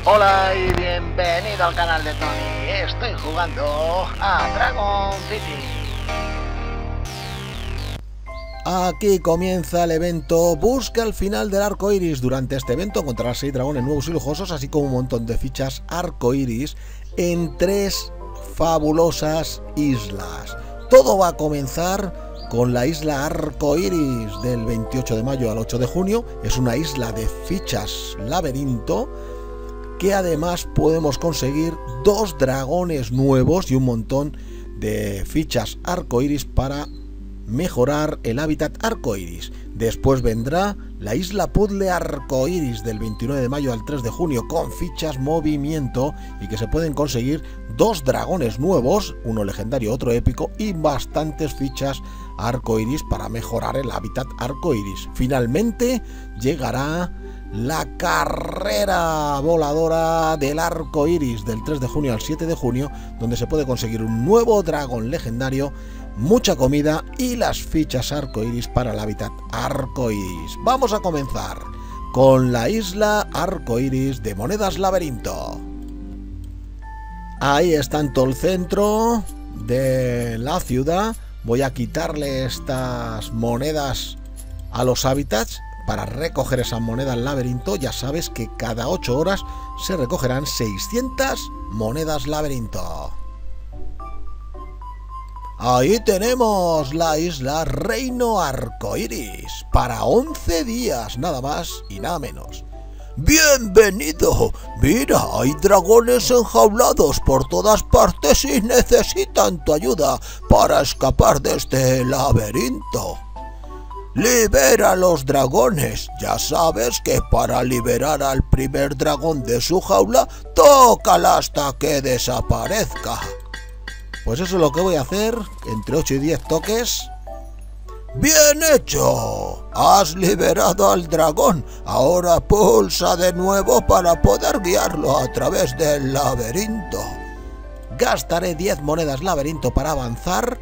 Hola y bienvenido al canal de Tony. Estoy jugando a Dragon City. Aquí comienza el evento. Busca el final del arco iris. Durante este evento encontrarás 6 dragones nuevos y lujosos, así como un montón de fichas arco iris en 3 fabulosas islas. Todo va a comenzar con la isla arco iris del 28 de mayo al 8 de junio. Es una isla de fichas laberinto, que además podemos conseguir 2 dragones nuevos y un montón de fichas arcoiris para mejorar el hábitat arcoiris. Después vendrá la isla puzzle arcoiris del 29 de mayo al 3 de junio con fichas movimiento, y que se pueden conseguir 2 dragones nuevos, uno legendario, otro épico, y bastantes fichas arcoiris para mejorar el hábitat arcoiris. Finalmente llegará la carrera voladora del arco iris del 3 de junio al 7 de junio, donde se puede conseguir un nuevo dragón legendario, mucha comida y las fichas arco iris para el hábitat arco iris. Vamos a comenzar con la isla arco iris de monedas laberinto. Ahí está en todo el centro de la ciudad. Voy a quitarle estas monedas a los hábitats. Para recoger esas monedas laberinto, ya sabes que cada 8 horas se recogerán 600 monedas laberinto. Ahí tenemos la isla Reino Arcoiris para 11 días, nada más y nada menos. ¡Bienvenido! Mira, hay dragones enjaulados por todas partes y necesitan tu ayuda para escapar de este laberinto. ¡Libera a los dragones! Ya sabes que para liberar al primer dragón de su jaula, tócala hasta que desaparezca. Pues eso es lo que voy a hacer, entre 8 y 10 toques. ¡Bien hecho! Has liberado al dragón. Ahora pulsa de nuevo para poder guiarlo a través del laberinto. Gastaré 10 monedas laberinto para avanzar.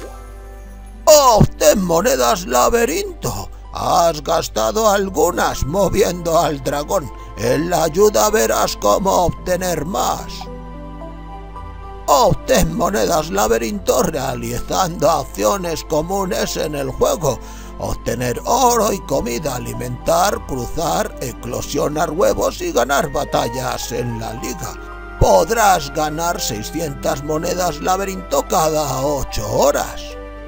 ¡Obtén monedas laberinto! Has gastado algunas moviendo al dragón. En la ayuda verás cómo obtener más. Obtén monedas laberinto realizando acciones comunes en el juego. Obtener oro y comida, alimentar, cruzar, eclosionar huevos y ganar batallas en la liga. Podrás ganar 600 monedas laberinto cada 8 horas.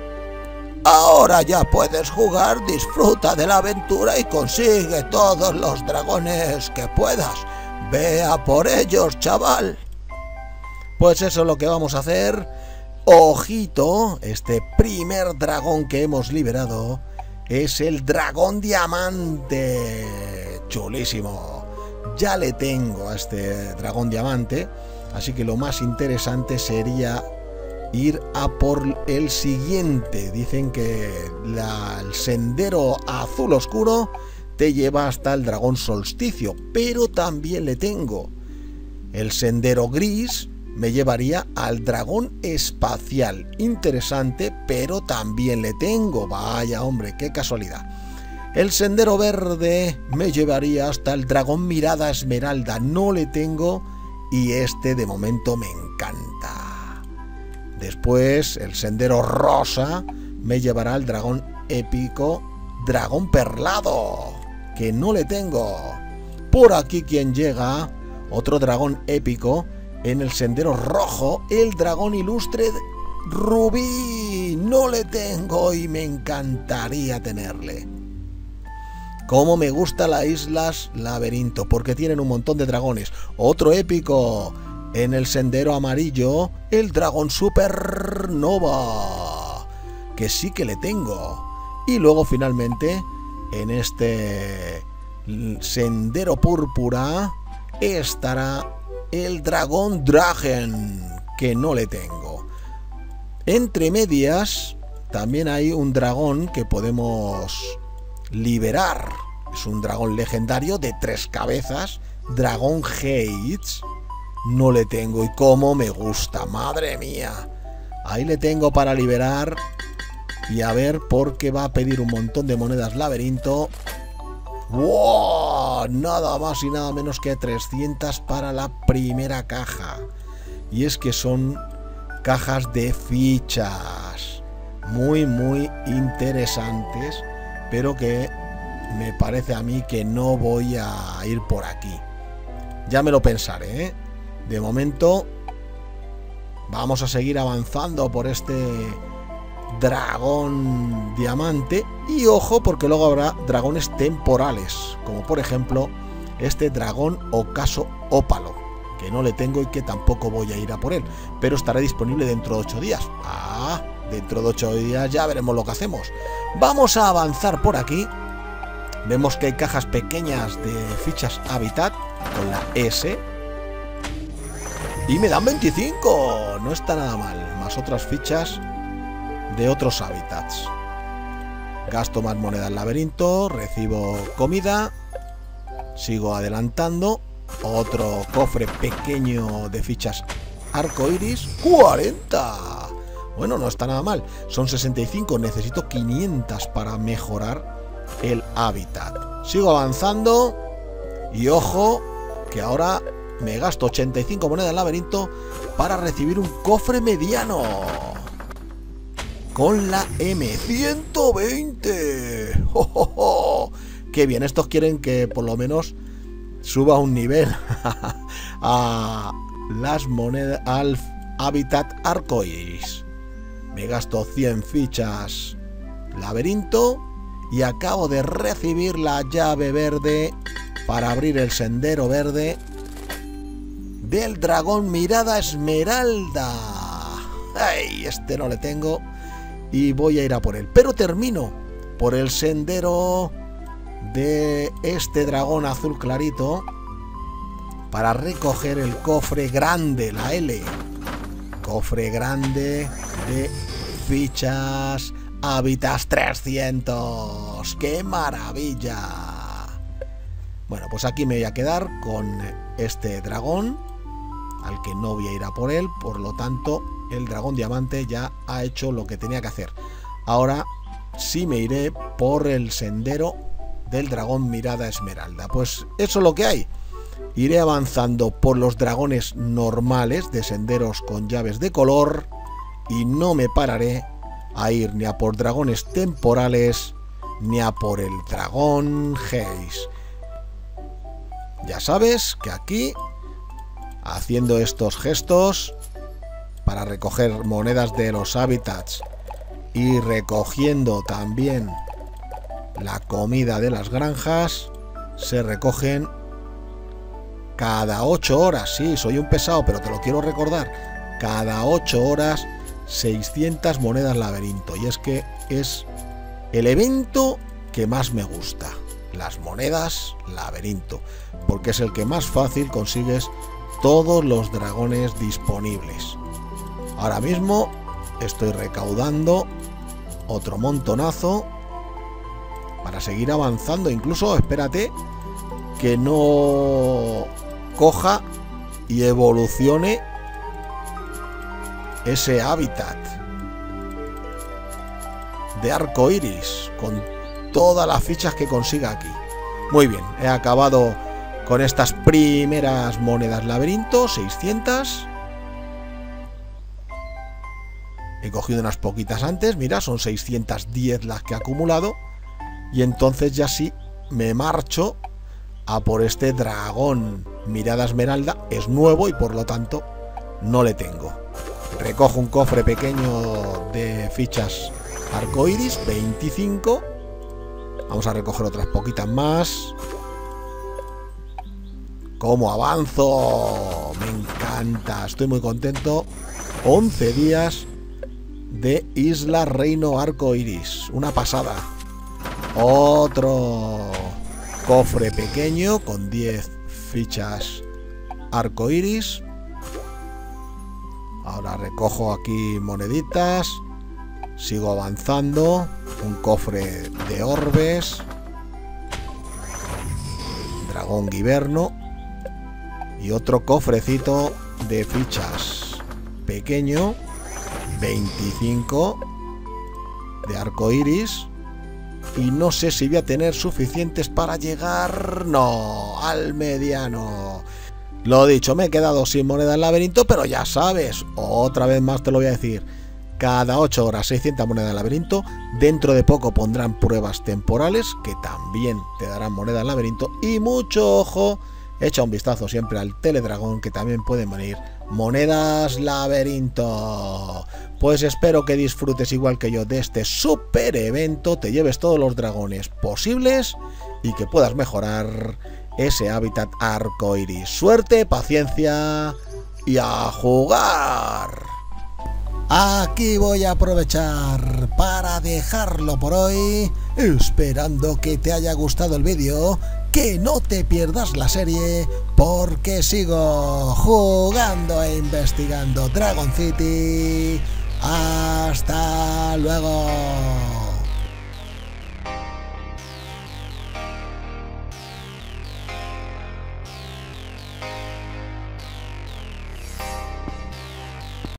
Ahora ya puedes jugar, disfruta de la aventura y consigue todos los dragones que puedas. Ve a por ellos, chaval. Pues eso es lo que vamos a hacer. Ojito, este primer dragón que hemos liberado es el dragón diamante. Chulísimo. Ya le tengo a este dragón diamante, así que lo más interesante sería ir a por el siguiente. Dicen que el sendero azul oscuro te lleva hasta el dragón solsticio, pero también le tengo el sendero gris, me llevaría al dragón espacial. Interesante, pero también le tengo. Vaya hombre, qué casualidad. El sendero verde me llevaría hasta el dragón mirada esmeralda. No le tengo y este de momento me encanta. Después el sendero rosa me llevará al dragón épico dragón perlado, que no le tengo. Por aquí quien llega, otro dragón épico en el sendero rojo, el dragón ilustre rubí. No le tengo y me encantaría tenerle. Como me gusta las islas laberinto, porque tienen un montón de dragones. Otro épico en el sendero amarillo, el dragón supernova, que sí que le tengo. Y luego finalmente en este sendero púrpura estará el dragón Dragen, que no le tengo. Entre medias también hay un dragón que podemos liberar. Es un dragón legendario de 3 cabezas, dragón Hates. No le tengo y cómo me gusta, madre mía. Ahí le tengo para liberar y a ver por qué va a pedir un montón de monedas laberinto. ¡Wow! nada más y nada menos que 300 para la primera caja. Y es que son cajas de fichas muy interesantes, pero que me parece a mí que no voy a ir por aquí. Ya me lo pensaré, ¿eh? De momento vamos a seguir avanzando por este dragón diamante. Y ojo, porque luego habrá dragones temporales, como por ejemplo este dragón ocaso ópalo, que no le tengo y que tampoco voy a ir a por él, pero estará disponible dentro de 8 días. Dentro de 8 días ya veremos lo que hacemos. Vamos a avanzar por aquí. Vemos que hay cajas pequeñas de fichas hábitat con la S y me dan 25, no está nada mal, más otras fichas de otros hábitats. Gasto más moneda en laberinto, recibo comida, sigo adelantando. Otro cofre pequeño de fichas arcoiris, 40. Bueno, no está nada mal, son 65, necesito 500 para mejorar el hábitat. Sigo avanzando y ojo que ahora me gasto 85 monedas en laberinto para recibir un cofre mediano con la M120. ¡Oh, oh, oh! ¡Qué bien! Estos quieren que por lo menos suba un nivel a las monedas, al hábitat arcoiris. Me gasto 100 fichas laberinto y acabo de recibir la llave verde para abrir el sendero verde del dragón mirada esmeralda. ¡Ay! Este no le tengo y voy a ir a por él, pero termino por el sendero de este dragón azul clarito para recoger el cofre grande, la L. Cofre grande de fichas hábitats 300. ¡Qué maravilla! Bueno, pues aquí me voy a quedar con este dragón, al que no voy a ir a por él. Por lo tanto, el dragón diamante ya ha hecho lo que tenía que hacer. Ahora sí me iré por el sendero del dragón mirada esmeralda. Pues eso es lo que hay. Iré avanzando por los dragones normales de senderos con llaves de color y no me pararé a ir ni a por dragones temporales ni a por el dragón Haze. Ya sabes que aquí, haciendo estos gestos para recoger monedas de los hábitats y recogiendo también la comida de las granjas, se recogen cada 8 horas. Sí, soy un pesado, pero te lo quiero recordar. Cada 8 horas 600 monedas laberinto. Y es que es el evento que más me gusta, las monedas laberinto, porque es el que más fácil consigues todos los dragones disponibles. Ahora mismo estoy recaudando otro montonazo para seguir avanzando. Incluso espérate que no coja y evolucione ese hábitat de arcoiris con todas las fichas que consiga aquí. Muy bien, he acabado con estas primeras monedas laberinto, 600. He cogido unas poquitas antes, mira, son 610 las que he acumulado. Y entonces ya sí me marcho a por este dragón mirada esmeralda. Es nuevo y por lo tanto no le tengo. Recojo un cofre pequeño de fichas arcoiris, 25. Vamos a recoger otras poquitas más. ¿Cómo avanzo? Me encanta, estoy muy contento. 11 días de Isla Reino Arcoiris, una pasada. Otro cofre pequeño con 10 fichas arcoiris. Ahora recojo aquí moneditas, sigo avanzando. Un cofre de orbes, dragón guiberno y otro cofrecito de fichas pequeño, 25 de arcoiris. y no sé si voy a tener suficientes para llegar, no, al mediano. Lo dicho, me he quedado sin moneda en laberinto, pero ya sabes, otra vez más te lo voy a decir, cada 8 horas 600 monedas en laberinto. Dentro de poco pondrán pruebas temporales que también te darán moneda en laberinto, y mucho ojo, echa un vistazo siempre al Teledragón, que también pueden venir monedas laberinto. Pues espero que disfrutes igual que yo de este super evento, te lleves todos los dragones posibles y que puedas mejorar ese hábitat arcoiris. Suerte, paciencia y a jugar. Aquí voy a aprovechar para dejarlo por hoy, esperando que te haya gustado el vídeo, que no te pierdas la serie, porque sigo jugando e investigando Dragon City. ¡Hasta luego!